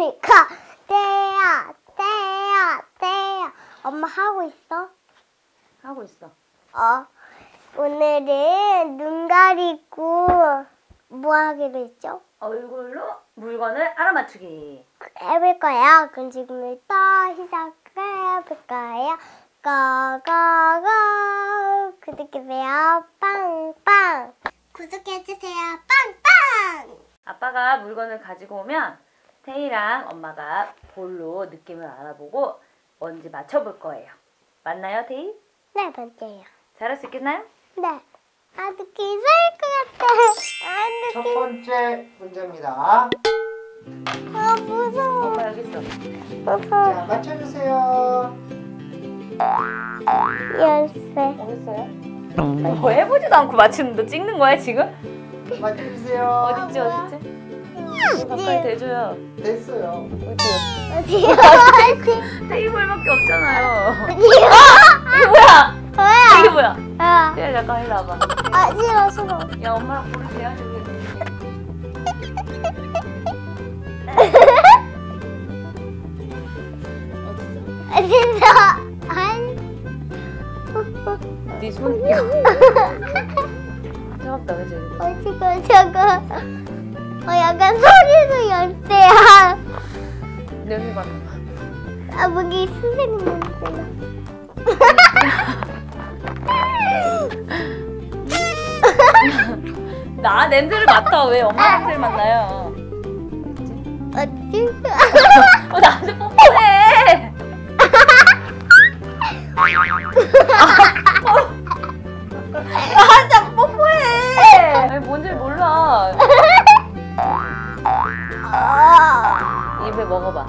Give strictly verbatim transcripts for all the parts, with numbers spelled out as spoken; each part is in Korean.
그러니까 태야 태야 태야. 엄마 하고 있어? 하고 있어. 어. 오늘은 눈 가리고 뭐 하기로 했죠? 얼굴로 물건을 알아맞추기. 해볼 거예요. 그럼 지금부터 시작해볼 거예요. 고고고 구독해주세요. 빵빵 구독해주세요. 빵빵. 아빠가 물건을 가지고 오면 태희랑 엄마가 볼로 느낌을 알아보고 뭔지 맞춰볼 거예요. 맞나요, 태희? 네, 맞아요. 잘할 수 있겠나요? 네. 아, 느낌 이상할 것 같아. 아, 첫 느낌. 번째 문제입니다. 아, 무서워. 엄마 여기 있어. 무서워. 자, 맞춰주세요. 열쇠. 어딨어요? 뭐 해보지도 않고 맞추는데 찍는 거야 지금? 맞춰주세요. 어딨지 뭐야? 어딨지? 가까이 대줘요. 됐어요. 어디요? 어디요? 테이블밖에 없잖아요. 어디요? 이게 뭐야? 이게 뭐야? 뭐야? 아, 태희야 잠깐 일로 와봐. 아, 싫어, 싫어. 야 엄마랑 볼을 대야지 왜? 아, 진짜. 아니. 네 손 이거 차갑다 그치? 어, 지금 저거. 어, 약간 소리도 열쇠야. 냄새 맡아. 아, 목이 선생님 냄새나. 나 냄새를 맡아. 왜 엄마 냄새를 맡나요? 어디? 어 나한테 뽀뽀해. 나한테 뽀뽀해. 아니 뭔지 몰라. 아, 입에 먹어봐.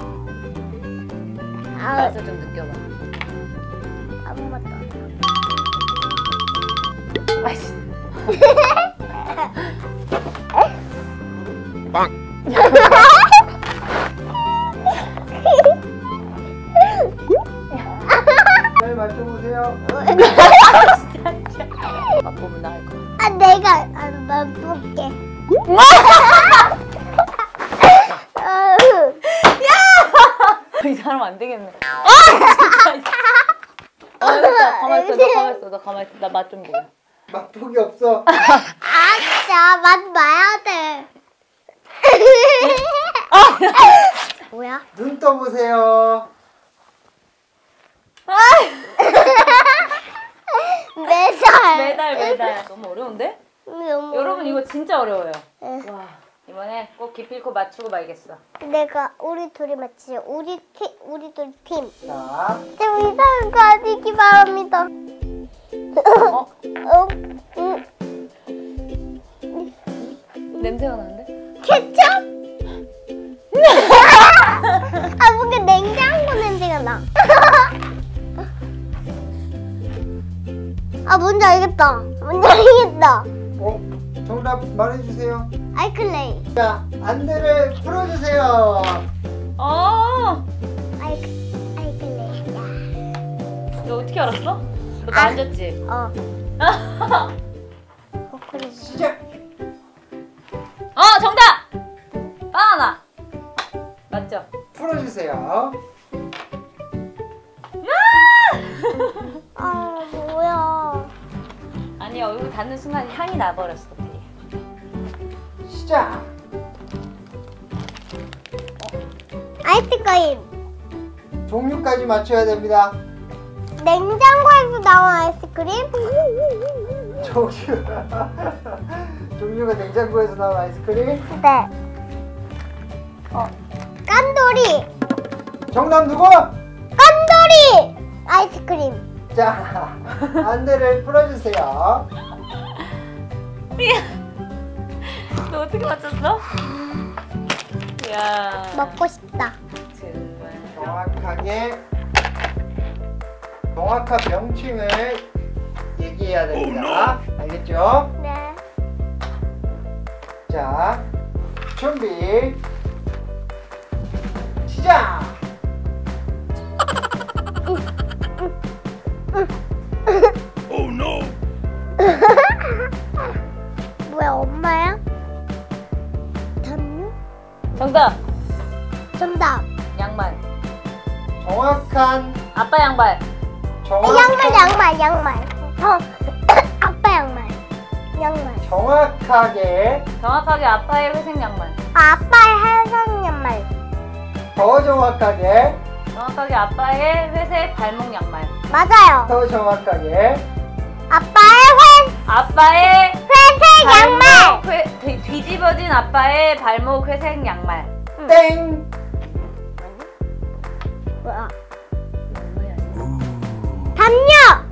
아, 맛을 좀 느껴봐. 아무 맛도 안 맛있어. 잘 맞춰보세요. 맛보면 나을 거야. 아, 내가 안 맛볼게. 이 사람 안 되겠네. 아 진짜. 어, 알겠다. 가만히 있어. 너 가만히 있어. 너 가만히 있어. 나 맛 좀 보여. 맛보기 없어. 아, 진짜 맛 봐야 돼. 뭐야? 눈 떠보세요. 매달. 매달 매달. 너무 어려운데? 너무 여러분 이거 진짜 어려워요. 응. 와 이번에 꼭 기필코 맞추고 말겠어. 내가 우리 둘이 맞지. 우리 팀, 우리 둘 팀. 자, 좀 이상한 거 아니기 바랍니다. 어? 어, 음, 냄새가 나는데? 케첩? 아, 뭔가 냉장고 냄새가 나. 아, 뭔지 알겠다. 뭔지 알겠다. 어, 정답 말해주세요. 아이클레이. 자, 안대를 풀어주세요. 어. 아이클, 아이클레이야. 너 어떻게 알았어? 너 아. 만졌지? 어. 어, 그래. 시작. 어 정답! 바나나. 맞죠? 풀어주세요. 아, 뭐야. 아니 얼굴 닿는 순간 향이 나버렸어. 시작. 아이스크림. 종류까지 맞춰야 됩니다. 냉장고에서 나온 아이스크림? 종류. 종류가 냉장고에서 나온 아이스크림. 네. 어. 깐돌이. 정답 누구? 깐돌이 아이스크림. 자, 안대를 풀어주세요. 너 어떻게 맞췄어? 이야. 먹고 싶다. 정말. 정확하게 정확한 명칭을 얘기해야 됩니다. 알겠죠? 네. 자, 준비 시작. 뭐야, 엄마야? 담요? 정답. 정답. 양말. 정확한 아빠 양말. 정확한 양말, 양말, 양말. 저 아빠 양말. 양말. 정확하게 정확하게 아빠의 회색 양말. 아, 아빠의 해상 양말. 더 정확하게 정확하게 아빠의 회색 발목 양말. 맞아요. 더 정확하게 아빠의 회, 아빠의 회색 양말. 발목 회, 뒤- 뒤집어진 아빠의 발목 회색 양말. 땡 뭐야? 담요.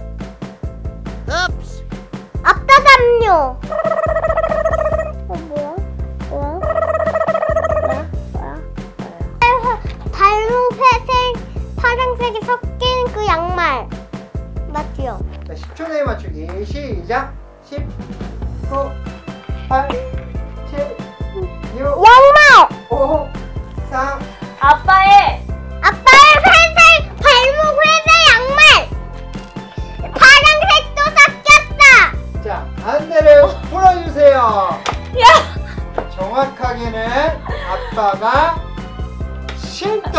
앞다 담요. 어, 뭐야? 뭐야? 뭐야? 뭐야? 발목 회색, 파란색이 섞인 그 양말. 맞지요? 자, 십 초 내에 맞추기 시작. 십, 구, 팔, 칠, 육, 양말. 오, 삼. 아빠의 아빠의 회색, 발목 회색 양말. 파란색도 섞였어. 자, 안대를 풀어주세요. 야! 정확하게는 아빠가 신던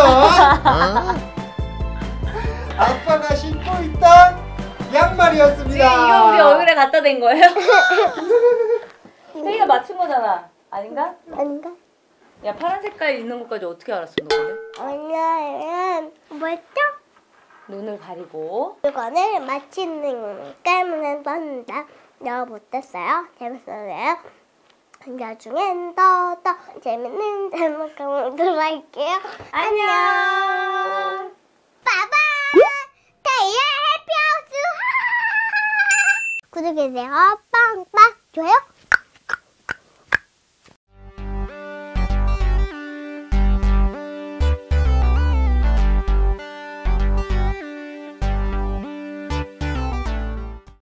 아빠가 신고 있던 양말이었습니다. 지금 이거 우리 얼굴에 갖다 댄 거예요? 태희가 맞춘 거잖아. 아닌가? 아닌가? 야, 파란 색깔 있는 것까지 어떻게 알았어, 너 근데? 오늘은 뭐였죠? 눈을 가리고. 이거는 맞히는 게임을 했는데 너무 못했어요. 재밌었어요. 나중엔 더 더 재밌는 제목으로 들어갈게요. 안녕. 빠바 태희의 해피하우스 구독해주세요. 빵빵 좋아요